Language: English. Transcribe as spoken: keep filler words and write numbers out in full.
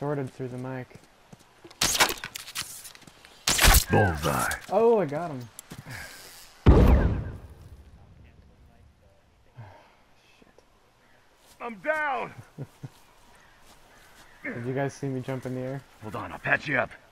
distorted through the mic. Bullseye. Oh, I got him. I'm down! Did you guys see me jump in the air? Hold on, I'll patch you up.